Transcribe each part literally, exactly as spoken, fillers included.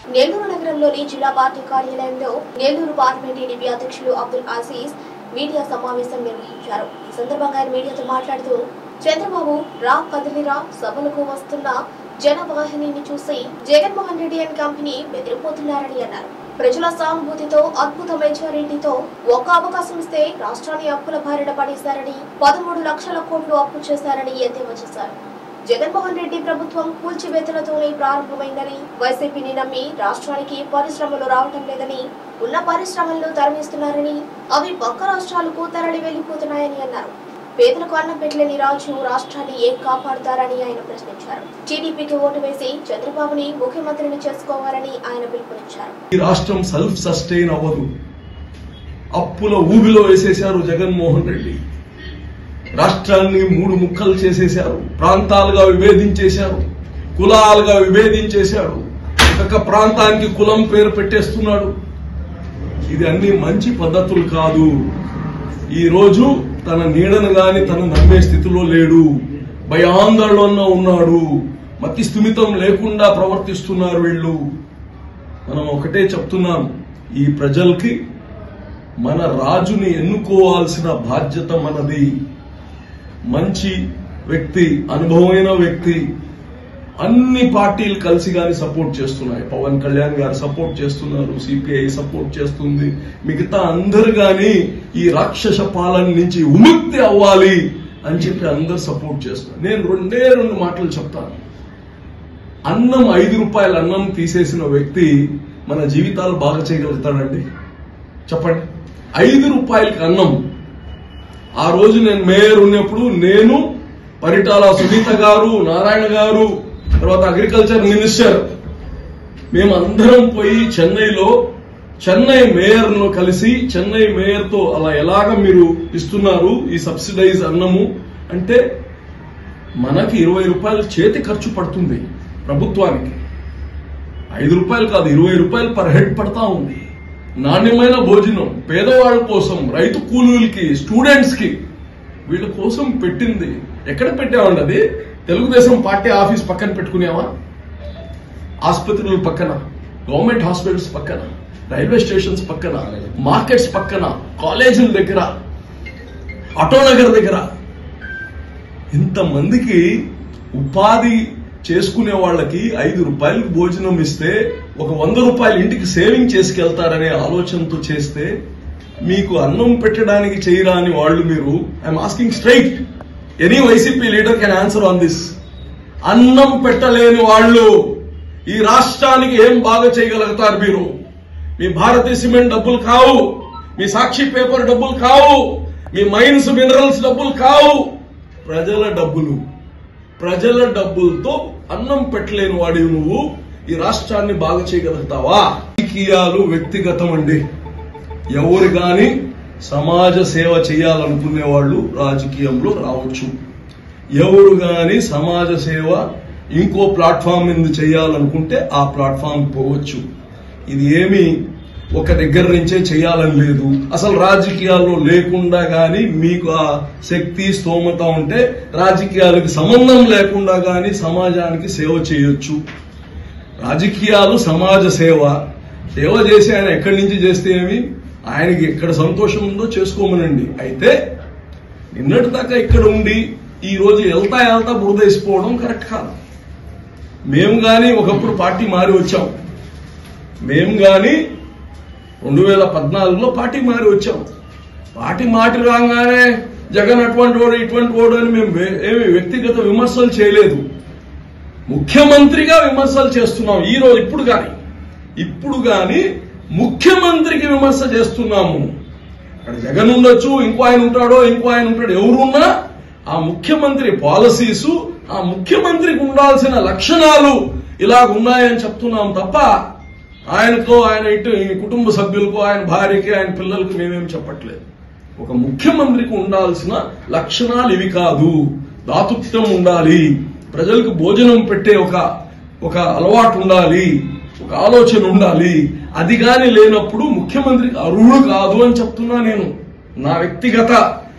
నెల్లూరు నగరంలోని జిల్లా పార్టీ కార్యాలయంలో నెల్లూరు పార్లమెంట్ టీడీపీ అధ్యక్షులు అబ్దుల్ అజీజ్ మీడియా సమావేశం నిర్వహించారు. ఈ సందర్భంగా ఆయన మీడియాతో మాట్లాడుతూ చంద్రబాబు రా కదిలిరా సభలకు వస్తున్న జనవాహినిని చూసి జగన్మోహన్ రెడ్డి అండ్ కంపెనీ బెదిరిపోతున్నారని అన్నారు. ప్రజల సానుభూతితో అద్భుత మెజారిటీతో ఒక్క అవకాశం ఇస్తే రాష్ట్రాన్ని అప్పుల బారిన పడేశారని, పదమూడు లక్షల కోట్లు అప్పు చేశారని ఎద్దేవా చేశారు. జగన్మోహన్ రెడ్డి ప్రభుత్వం కూల్చివేతలతోనే ప్రారంభమైందని, వైసీపీని నమ్మి రాష్ట్రానికి పరిశ్రమలు రావటం లేదని, ఉన్న పరిశ్రమలను తరలిస్తున్నారని, అవి పక్క రాష్ట్రాలకు తరలి వెళ్లిపోతున్నాయని అన్నారు. పేదలకు అన్నం పెట్టలేని రాజు రాష్ట్రాన్ని ఏం కాపాడుతారని ఆయన ప్రశ్నించారు. టీడీపీకి ఓటు వేసి చంద్రబాబుని ముఖ్యమంత్రిని చేసుకోవాలని ఆయన పిలుపునిచ్చారు. ఈ రాష్ట్రం సెల్ఫ్ సస్టైన్ అవ్వదు. అప్పుల ఊబిలో వేసేశారు జగన్మోహన్ రెడ్డి. రాష్ట్రాన్ని మూడు ముక్కలు చేసేశారు, ప్రాంతాలుగా విభేదించేశారు, కులాలుగా విభేదించేశాడు. ఒక్కొక్క ప్రాంతానికి కులం పేరు పెట్టేస్తున్నాడు. ఇది అన్ని మంచి పద్ధతులు కాదు. ఈ రోజు తన నీడను గాని తను నమ్మే స్థితిలో లేడు. భయాందోళన ఉన్నాడు. మతి స్థిమితం లేకుండా ప్రవర్తిస్తున్నారు వీళ్ళు. మనం ఒకటే చెప్తున్నాం, ఈ ప్రజలకి మన రాజుని ఎన్నుకోవాల్సిన బాధ్యత మనది. మంచి వ్యక్తి, అనుభవమైన వ్యక్తి, అన్ని పార్టీలు కలిసి గాని సపోర్ట్ చేస్తున్నాయి. పవన్ కళ్యాణ్ గారు సపోర్ట్ చేస్తున్నారు, సిపిఐ సపోర్ట్ చేస్తుంది, మిగతా అందరు గాని ఈ రాక్షస పాలన నుంచి విముక్తి అవ్వాలి అని చెప్పి అందరు సపోర్ట్ చేస్తున్నారు. నేను రెండే రెండు మాటలు చెప్తాను. అన్నం ఐదు రూపాయల అన్నం తీసేసిన వ్యక్తి మన జీవితాలు బాగా చేయగలుగుతాడండి? చెప్పండి. ఐదు రూపాయలకి అన్నం. ఆ రోజు నేను మేయర్ ఉన్నప్పుడు నేను, పరిటాల సునీత గారు, నారాయణ గారు, తర్వాత అగ్రికల్చర్ మినిస్టర్, మేమందరం పోయి చెన్నైలో చెన్నై మేయర్ ను కలిసి, చెన్నై మేయర్ తో అలా ఎలాగ మీరు ఇస్తున్నారు ఈ సబ్సిడైజ్ అన్నము అంటే, మనకి ఇరవై రూపాయలు చేతి ఖర్చు పడుతుంది ప్రభుత్వానికి. ఐదు రూపాయలు కాదు, ఇరవై రూపాయలు పర్ హెడ్ పడతా ఉంది. నాణ్యమైన భోజనం పేదవాళ్ళ కోసం, రైతు కూలీలకి, స్టూడెంట్స్ కి, వీళ్ళ కోసం పెట్టింది. ఎక్కడ పెట్టామండి అది? తెలుగుదేశం పార్టీ ఆఫీస్ పక్కన పెట్టుకునేవా? ఆసుపత్రుల పక్కన, గవర్నమెంట్ హాస్పిటల్స్ పక్కన, రైల్వే స్టేషన్స్ పక్కన, మార్కెట్స్ పక్కన, కాలేజీల దగ్గర, ఆటోనగర్ దగ్గర ఇంతమందికి ఉపాధి చేసుకునే వాళ్ళకి ఐదు రూపాయలు భోజనం ఇస్తే ఒక వంద రూపాయలు ఇంటికి సేవింగ్ చేసుకెళ్తారనే ఆలోచనతో చేస్తే, మీకు అన్నం పెట్టడానికి చేయరాని వాళ్ళు మీరు, I'm asking straight, any YCP leader can answer on this. అన్నం పెట్టలేని వాళ్ళు ఈ రాష్ట్రానికి ఏం బాగా చేయగలుగుతారు మీరు? మీ భారతీయ సిమెంట్ డబ్బులు కావు, మీ సాక్షి పేపర్ డబ్బులు కావు, మీ మైన్స్ మినరల్స్ డబ్బులు కావు, ప్రజల డబ్బులు. ప్రజల డబ్బులతో అన్నం పెట్టలేని వాడి నువ్వు ఈ రాష్ట్రాన్ని బాగా చేయగలుగుతావా? రాజకీయాలు వ్యక్తిగతం అండి. ఎవరు గాని సమాజ సేవ చేయాలనుకునే వాళ్ళు రాజకీయంలో రావచ్చు. ఎవరు గాని సమాజ సేవ ఇంకో ప్లాట్ఫామ్ మీద చేయాలనుకుంటే ఆ ప్లాట్ఫామ్ పోవచ్చు. ఇది ఏమి ఒక దగ్గర నుంచే చేయాలని లేదు. అసలు రాజకీయాల్లో లేకుండా గాని మీకు ఆ శక్తి స్తోమత ఉంటే రాజకీయాలకు సంబంధం లేకుండా గాని సమాజానికి సేవ చేయొచ్చు. రాజకీయాలు సమాజ సేవ. సేవ చేసి ఆయన ఎక్కడి నుంచి చేస్తే ఏమి, ఆయనకి ఎక్కడ సంతోషం ఉందో చేసుకోమనండి. అయితే నిన్నటి దాకా ఇక్కడ ఉండి ఈ రోజు వెళ్తా వెళ్తా బురద వేసిపోవడం కరెక్ట్ కాదు. మేము గాని ఒకప్పుడు పార్టీ మారి వచ్చాం. మేము గాని రెండు వేల పద్నాలుగులో పార్టీ మారి వచ్చాం. పార్టీ మాటి రాగానే జగన్ అటువంటి వాడు ఇటువంటి వాడు అని మేము ఏమి వ్యక్తిగత విమర్శలు చేయలేదు. ముఖ్యమంత్రిగా విమర్శలు చేస్తున్నాం. ఈ రోజు ఇప్పుడు గాని ఇప్పుడు గాని ముఖ్యమంత్రికి విమర్శ చేస్తున్నాము. అక్కడ జగన్ ఉండొచ్చు, ఇంకో ఆయన ఉంటాడో ఇంకో ఆయన ఉంటాడు, ఎవరున్నా ఆ ముఖ్యమంత్రి పాలసీసు, ఆ ముఖ్యమంత్రికి ఉండాల్సిన లక్షణాలు ఇలా ఉన్నాయని చెప్తున్నాం తప్ప ఆయనతో, ఆయన ఇటు కుటుంబ సభ్యులకు, ఆయన భార్యకి, ఆయన పిల్లలకు మేమేం చెప్పట్లేదు. ఒక ముఖ్యమంత్రికి ఉండాల్సిన లక్షణాలు ఇవి కాదు. దాతృత్వం ఉండాలి, ప్రజలకు భోజనం పెట్టే ఒక ఒక అలవాటు ఉండాలి, ఒక ఆలోచన ఉండాలి. అది గాని లేనప్పుడు ముఖ్యమంత్రికి అర్హుడు కాదు అని చెప్తున్నా నేను. నా వ్యక్తిగత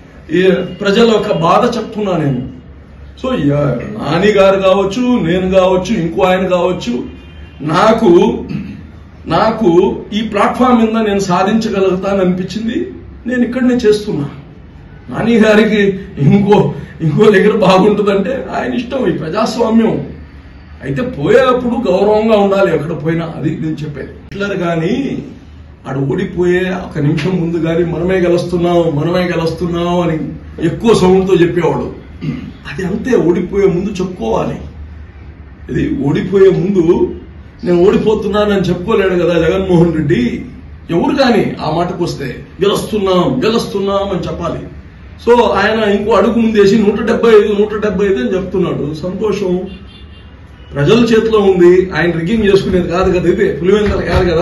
ప్రజల యొక్క బాధ చెప్తున్నా నేను. సో నాని గారు కావచ్చు, నేను కావచ్చు, ఇంకో ఆయన కావచ్చు, నాకు నాకు ఈ ప్లాట్ఫామ్ మీద నేను సాధించగలుగుతాను అనిపించింది, నేను ఇక్కడనే చేస్తున్నా. నాని గారికి ఇంకో ఇంకో దగ్గర బాగుంటుందంటే ఆయన ఇష్టం, ఈ ప్రజాస్వామ్యం. అయితే పోయేటప్పుడు గౌరవంగా ఉండాలి ఎక్కడ పోయినా, అది నేను చెప్పేది. హిట్లర్ గాని ఆడు ఓడిపోయే ఒక నిమిషం ముందు గాని మనమే గెలుస్తున్నాం మనమే గెలుస్తున్నాం అని ఎక్కువ సౌండ్తో చెప్పేవాడు. అది అంతే, ఓడిపోయే ముందు చెప్పుకోవాలి. ఇది ఓడిపోయే ముందు నేను ఓడిపోతున్నానని చెప్పుకోలేడు కదా జగన్మోహన్ రెడ్డి. ఎవరు కానీ ఆ మాటకు వస్తే గెలుస్తున్నాం గెలుస్తున్నాం అని చెప్పాలి. సో ఆయన ఇంకో అడుగు ముందేసి నూట డెబ్బై ఐదు నూట డెబ్బై ఐదు అని చెప్తున్నాడు. సంతోషం, ప్రజల చేతిలో ఉంది. ఆయన రిగ్గింగ్ చేసుకునేది కాదు కదా, ఇది పులివెందుల కాదు కదా.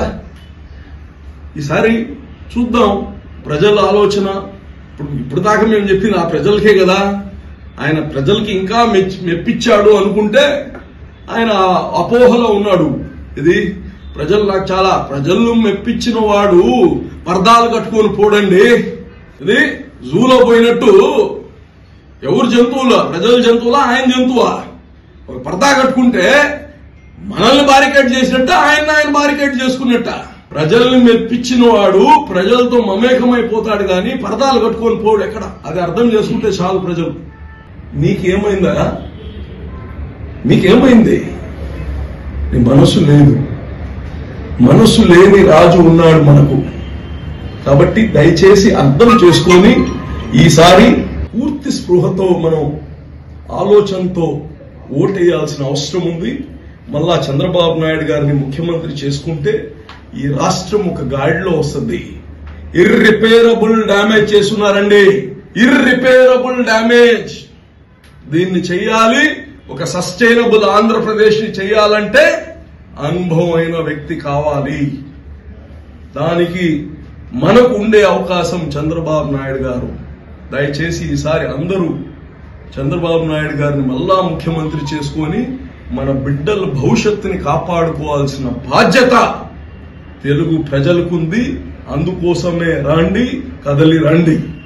ఈసారి చూద్దాం ప్రజల ఆలోచన. ఇప్పుడు ఇప్పుడు దాకా మేము చెప్పింది ఆ ప్రజలకే కదా. ఆయన ప్రజలకి ఇంకా మెప్పించాడు అనుకుంటే ఆయన అపోహలో ఉన్నాడు. ఇది ప్రజలు నాకు చాలా ప్రజలను మెప్పించిన వాడు పర్దాలు కట్టుకొని పోడండి. ఇది జూలో పోయినట్టు ఎవరు జంతువులా, ప్రజల జంతువులా ఆయన జంతువా? ఒక పర్దా కట్టుకుంటే మనల్ని బారికేడ్ చేసినట్ట, ఆయన ఆయన బారికేడ్ చేసుకున్నట్ట. ప్రజల్ని మెప్పించిన వాడు ప్రజలతో మమేకమైపోతాడు కానీ పరదాలు కట్టుకొని పోడు ఎక్కడ. అది అర్థం చేసుకుంటే చాలు ప్రజలు. నీకేమైందా? నీకేమైంది? నీ మనసు లేదు. మనసు లేని రాజు ఉన్నాడు మనకు. కాబట్టి దయచేసి అర్థం చేసుకొని ఈసారి పూర్తి స్పృహతో మనం ఆలోచనతో ఓటేయాల్సిన అవసరం ఉంది. మళ్ళా చంద్రబాబు నాయుడు గారిని ముఖ్యమంత్రి చేసుకుంటే ఈ రాష్ట్రం ఒక గాడిలో వస్తుంది. ఇర్రిపేరబుల్ డ్యామేజ్ చేస్తున్నారండి, ఇర్రిపేరబుల్ డ్యామేజ్. దీన్ని చెయ్యాలి. ఒక సస్టైనబుల్ ఆంధ్రప్రదేశ్ ని చెయ్యాలంటే అనుభవమైన వ్యక్తి కావాలి. దానికి మనకు ఉండే అవకాశం చంద్రబాబు నాయుడు గారు. దయచేసి ఈసారి అందరూ చంద్రబాబు నాయుడు గారిని మళ్ళా ముఖ్యమంత్రి చేసుకొని మన బిడ్డల భవిష్యత్తుని కాపాడుకోవాల్సిన బాధ్యత తెలుగు ప్రజలకుంది. అందుకోసమే రండి, కదలి రండి.